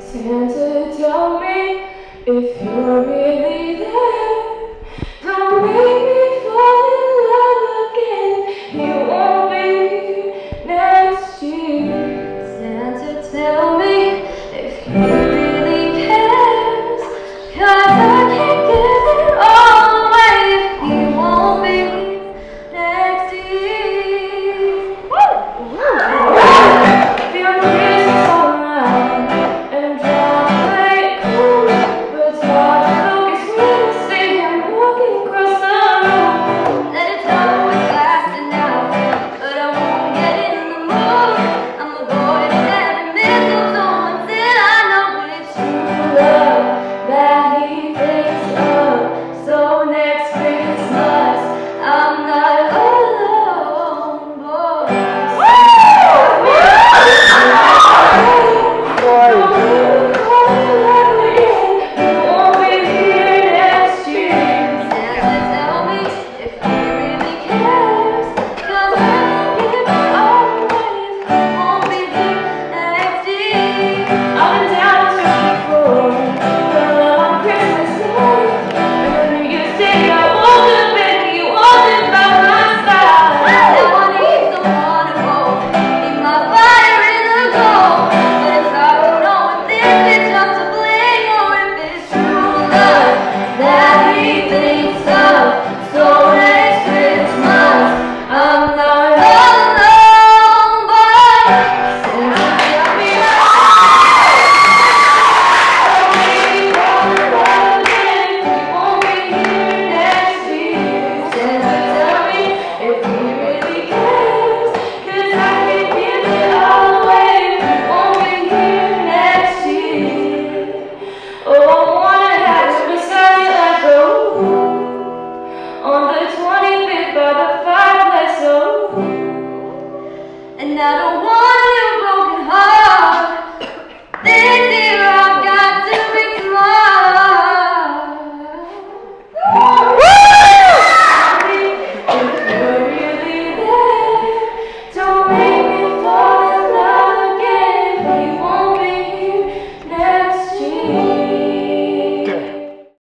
Santa, tell me if you're really there. Don't make me fall in love again. You won't be here next year. Santa, tell me if he really cares. 'Cause I can't give it all away if he won't be here next year. If your kiss is all around and I'm driving cold, but it's hard to focus when I see him walking across the room. And it's always lasting now, but I won't get in the mood. I'm avoiding every mistletoe until I know it's true love that he thinks of. So next Christmas, I'm not alone, boy. And I don't want